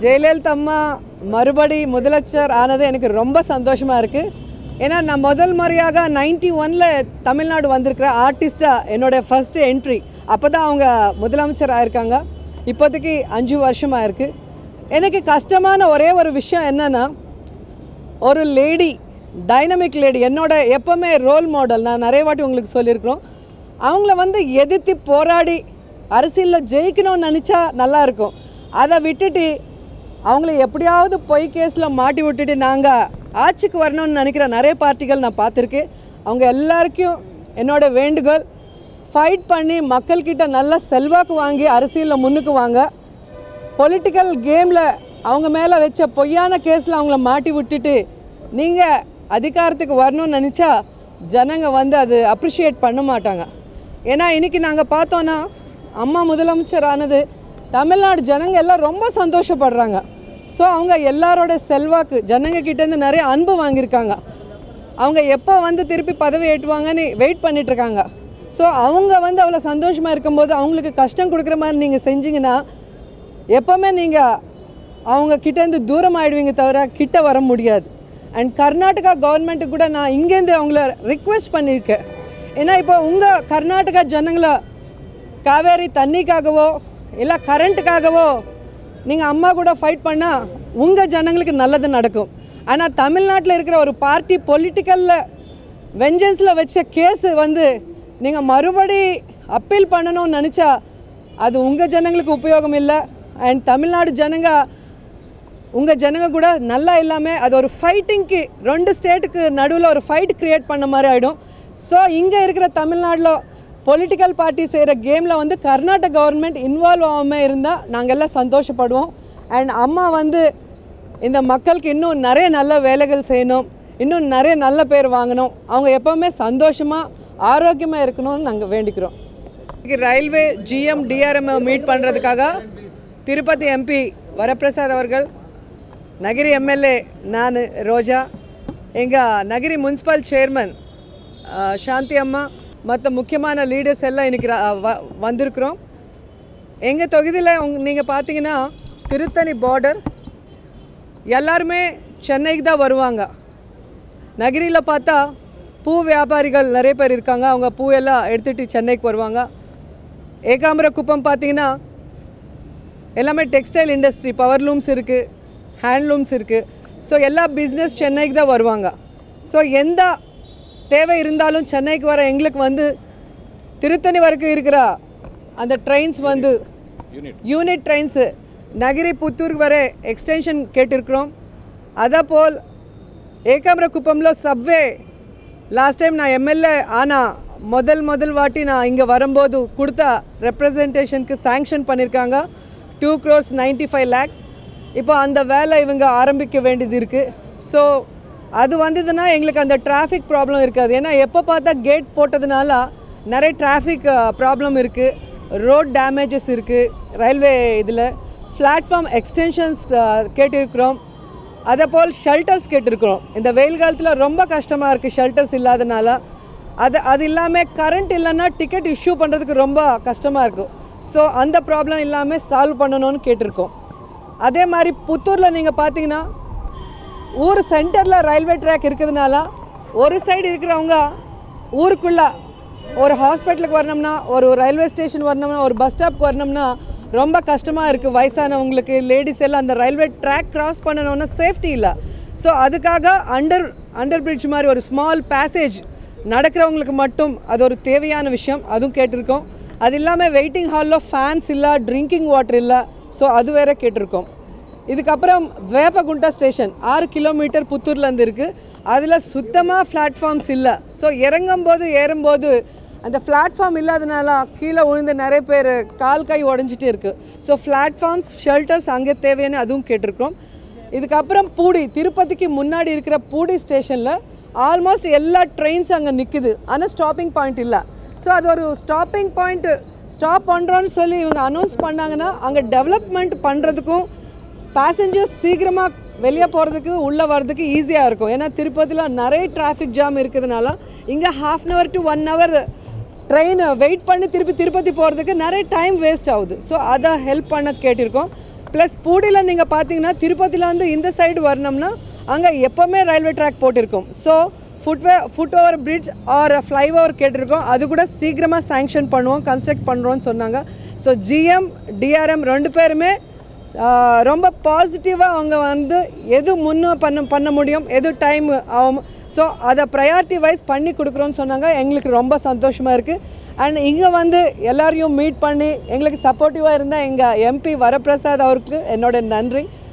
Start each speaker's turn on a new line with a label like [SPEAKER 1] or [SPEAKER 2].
[SPEAKER 1] ஜெயலலிதா அம்மா மறுபடி முதலமைச்சர் ஆனது எனக்கு ரொம்ப சந்தோஷமாக இருக்குது. ஏன்னா நான் முதல் முறையாக 91ல் தமிழ்நாடு வந்திருக்கிற ஆர்டிஸ்டாக என்னோடய ஃபஸ்ட்டு என்ட்ரி. அப்போ தான் அவங்க முதலமைச்சர் ஆயிருக்காங்க. இப்போதைக்கு 5 வருஷமாக இருக்குது. எனக்கு கஷ்டமான ஒரே ஒரு விஷயம் என்னென்னா, ஒரு லேடி, டைனமிக் லேடி, என்னோட எப்போவுமே ரோல் மாடல், நான் நிறைய வாட்டி உங்களுக்கு சொல்லியிருக்கிறோம். அவங்கள எதிர்த்து போராடி அரசியலில் ஜெயிக்கணும்னு நினச்சா நல்லாயிருக்கும். அதை விட்டுட்டு அவங்கள எப்படியாவது பொய் கேஸில் மாட்டி விட்டுட்டு நாங்கள் ஆட்சிக்கு வரணும்னு நினைக்கிற நிறைய பார்ட்டிகள் நான் பார்த்துருக்கேன். அவங்க எல்லாருக்கும் என்னோடய வேண்டுகோள், ஃபைட் பண்ணி மக்கள்கிட்ட நல்ல செல்வாக்கு வாங்கி அரசியலில் முன்னுக்கு வாங்க. பொலிட்டிக்கல் கேமில் அவங்க மேலே வச்ச பொய்யான கேஸில் அவங்கள மாட்டி விட்டுட்டு நீங்கள் அதிகாரத்துக்கு வரணும்னு நினச்சா ஜனங்க அது அப்ரிஷியேட் பண்ண மாட்டாங்க. ஏன்னா இன்றைக்கி நாங்கள் பார்த்தோன்னா அம்மா முதலமைச்சர் ஆனது தமிழ்நாடு ஜனங்க எல்லாம் ரொம்ப சந்தோஷப்படுறாங்க. ஸோ அவங்க எல்லாரோட செல்வாக்கு ஜனங்கக்கிட்டேருந்து நிறைய அன்பு வாங்கியிருக்காங்க. அவங்க எப்போ திருப்பி பதவி ஏற்றுவாங்கன்னு வெயிட் பண்ணிகிட்ருக்காங்க. ஸோ அவங்க அவ்வளோ சந்தோஷமாக இருக்கும்போது அவங்களுக்கு கஷ்டம் கொடுக்குற மாதிரி நீங்கள் செஞ்சிங்கன்னா எப்போவுமே நீங்கள் அவங்க கிட்டேருந்து தூரம் ஆகிடுவீங்க தவிர கிட்ட வர முடியாது. அண்ட் கர்நாடகா கவர்மெண்ட்டு கூட நான் இங்கேருந்து அவங்கள ரிக்வெஸ்ட் பண்ணியிருக்கேன். ஏன்னா இப்போ உங்கள் கர்நாடகா ஜனங்களை காவேரி தண்ணிக்காகவோ இல்லை கரண்ட்டுக்காகவோ நீங்கள் அம்மா கூட ஃபைட் பண்ணால் உங்கள் ஜனங்களுக்கு நல்லது நடக்கும். ஆனால் தமிழ்நாட்டில் இருக்கிற ஒரு பார்ட்டி பொலிட்டிக்கலில் வெஞ்சன்ஸில் வச்ச கேஸு நீங்கள் மறுபடி அப்பீல் பண்ணணும்னு நினச்சா அது உங்கள் ஜனங்களுக்கு உபயோகம் இல்லை. அண்ட் தமிழ்நாடு ஜனங்க உங்கள் ஜனங்க கூட நல்லா இல்லாமல் அது ஒரு ஃபைட்டிங்க்கு 2 ஸ்டேட்டுக்கு நடுவில் ஒரு ஃபைட் க்ரியேட் பண்ண மாதிரி ஆகிடும். ஸோ இங்கே இருக்கிற தமிழ்நாட்டில் பொலிட்டிக்கல் பார்ட்டி செய்கிற கேமில் கர்நாடக கவர்மெண்ட் இன்வால்வ் ஆகாமல் இருந்தால் நாங்கள் எல்லாம் சந்தோஷப்படுவோம். அண்ட் அம்மா இந்த மக்களுக்கு இன்னும் நிறைய நல்ல வேலைகள் செய்யணும், இன்னும் நிறைய நல்ல பேர் வாங்கணும், அவங்க எப்போவுமே சந்தோஷமாக ஆரோக்கியமாக இருக்கணும்னு நாங்கள் வேண்டிக்கிறோம். ரயில்வே GM DRM மீட் பண்ணுறதுக்காக திருப்பதி MP வரப்பிரசாத் அவர்கள், நகிரி MLA நான் ரோஜா, எங்கள் நகிரி முனிசிபல் சேர்மன் சாந்தி அம்மா மற்ற முக்கியமான லீடர்ஸ் எல்லாம் இன்றைக்கி வந்திருக்கிறோம். எங்கள் தொகுதியில் நீங்கள் பார்த்தீங்கன்னா திருத்தணி பார்டர், எல்லாருமே சென்னைக்கு தான் வருவாங்க. நகிரியில் பார்த்தா பூ வியாபாரிகள் நிறைய பேர் இருக்காங்க, அவங்க பூ எல்லாம் எடுத்துகிட்டு சென்னைக்கு வருவாங்க. ஏகாம்பரக்குப்பம் பார்த்தீங்கன்னா எல்லாமே டெக்ஸ்டைல் இண்டஸ்ட்ரி, பவர்லூம்ஸ் இருக்குது, ஹேண்ட்லூம்ஸ் இருக்குது. ஸோ எல்லா பிஸ்னஸ் சென்னைக்கு தான் வருவாங்க. ஸோ எந்த தேவை இருந்தாலும் சென்னைக்கு வர எங்களுக்கு திருத்தணி வரைக்கும் இருக்கிற அந்த ட்ரெயின்ஸ் யூனிட் ட்ரெயின்ஸு நகிரி புத்தூருக்கு வர எக்ஸ்டென்ஷன் கேட்டிருக்கிறோம். அதேபோல் ஏகாம்பரக்குப்பமில் சப்வே லாஸ்ட் டைம் நான் MLA ஆனால் முதல் வாட்டி நான் இங்கே வரும்போது கொடுத்த ரெப்ரசன்டேஷனுக்கு சாங்ஷன் பண்ணியிருக்காங்க 2,95 lakhs. இப்போ அந்த வேலை இவங்க ஆரம்பிக்க வேண்டியது இருக்குது. ஸோ அது வந்ததுன்னா எங்களுக்கு அந்த டிராஃபிக் ப்ராப்ளம் இருக்காது. ஏன்னா எப்போ பார்த்தா கேட் போட்டதுனால நிறைய டிராஃபிக் ப்ராப்ளம் இருக்குது, ரோட் டேமேஜஸ் இருக்குது. ரயில்வே இதில் பிளாட்ஃபார்ம் எக்ஸ்டென்ஷன்ஸ் கேட்டிருக்கிறோம். அதேபோல் ஷெல்டர்ஸ் கேட்டிருக்கிறோம். இந்த வெயில் காலத்தில் ரொம்ப கஷ்டமாக இருக்குது ஷெல்டர்ஸ் இல்லாதனால. அது இல்லாமல் கரண்ட் இல்லைன்னா டிக்கெட் இஷ்யூ பண்ணுறதுக்கு ரொம்ப கஷ்டமாக இருக்கும். ஸோ அந்த ப்ராப்ளம் இல்லாமல் சால்வ் பண்ணணும்னு கேட்டிருக்கோம். அதே மாதிரி புத்தூரில் நீங்கள் பார்த்தீங்கன்னா ஊர் சென்டரில் ரயில்வே ட்ராக் இருக்கிறதுனால ஒரு சைடு இருக்கிறவங்க ஊருக்குள்ளே ஒரு ஹாஸ்பிட்டலுக்கு வரணும்னா, ஒரு ரயில்வே ஸ்டேஷன் வரணும்னா, ஒரு பஸ் ஸ்டாப்புக்கு வரணும்னா ரொம்ப கஷ்டமாக இருக்குது. வயசானவங்களுக்கு, லேடிஸ் எல்லாம் அந்த ரயில்வே ட்ராக் கிராஸ் பண்ணணுன்னா சேஃப்டி இல்லை. ஸோ அதுக்காக அண்டர் பிரிட்ஜ் மாதிரி ஒரு ஸ்மால் பேசேஜ் நடக்கிறவங்களுக்கு மட்டும் அது ஒரு தேவையான விஷயம், அதுவும் கேட்டிருக்கோம். அது இல்லாமல் வெயிட்டிங் ஹாலில் ஃபேன்ஸ் இல்லை, ட்ரிங்கிங் வாட்டர் இல்லை. ஸோ அது வேறு கேட்டிருக்கோம். இதுக்கப்புறம் வேப்பகுண்டா ஸ்டேஷன் 6 கிலோமீட்டர் புத்தூர்லேருந்து இருக்குது. அதில் சுத்தமாக பிளாட்ஃபார்ம்ஸ் இல்லை. ஸோ இறங்கும்போது ஏறும்போது அந்த பிளாட்ஃபார்ம் இல்லாதனால கீழே விழுந்து நிறைய பேர் கால் கை உடஞ்சிட்டு இருக்குது. ஸோ பிளாட்ஃபார்ம்ஸ், ஷெல்டர்ஸ் அங்கே தேவைன்னு அதுவும் கேட்டிருக்கிறோம். இதுக்கப்புறம் பூடி, திருப்பதிக்கு முன்னாடி இருக்கிற பூடி ஸ்டேஷனில் ஆல்மோஸ்ட் எல்லா ட்ரெயின்ஸ் அங்கே நிற்குது, ஆனால் ஸ்டாப்பிங் பாயிண்ட் இல்லை. ஸோ அது ஒரு ஸ்டாப்பிங் பாயிண்ட்டு ஸ்டாப் பண்ணுறோன்னு சொல்லி இவங்க அனௌன்ஸ் பண்ணாங்கன்னா அங்கே டெவலப்மெண்ட் பண்ணுறதுக்கும் பேசஞ்சர்ஸ் சீக்கிரமாக வெளியே போகிறதுக்கு உள்ளே வர்றதுக்கு ஈஸியாக இருக்கும். ஏன்னா திருப்பதியில் நிறைய டிராஃபிக் ஜாம் இருக்கிறதுனால இங்கே 1/2 hour to 1 hour train wait பண்ணி திருப்பதி போகிறதுக்கு நிறைய டைம் வேஸ்ட் ஆகுது. ஸோ அதை ஹெல்ப் பண்ண கேட்டிருக்கோம். ப்ளஸ் பூடியில் நீங்கள் பார்த்தீங்கன்னா திருப்பதியிலேருந்து இந்த சைடு வரணும்னா அங்கே எப்போவுமே ரயில்வே ட்ராக் போட்டிருக்கோம். So foot over bridge or flyover கேட்டிருக்கோம், அது கூட சீக்கிரமாக சேங்ஷன் பண்ணுவோம், கன்ஸ்ட்ரக்ட் பண்ணுறோன்னு சொன்னாங்க. ஸோ ஜிஎம் டிஆர்எம் 2 பேருமே ரொம்ப பாசிட்டிவாக அவங்க வந்து எது பண்ண முடியும், எது டைம் ஆகும், ஸோ அதை ப்ரையாரிட்டி வைஸ் பண்ணி கொடுக்குறோன்னு சொன்னாங்க. எங்களுக்கு ரொம்ப சந்தோஷமாக இருக்குது. அண்ட் இங்கே வந்து எல்லாரையும் மீட் பண்ணி எங்களுக்கு சப்போர்ட்டிவாக இருந்தால் எங்கள் எம்பி வரப்பிரசாத் அவருக்கு என்னோட நன்றி.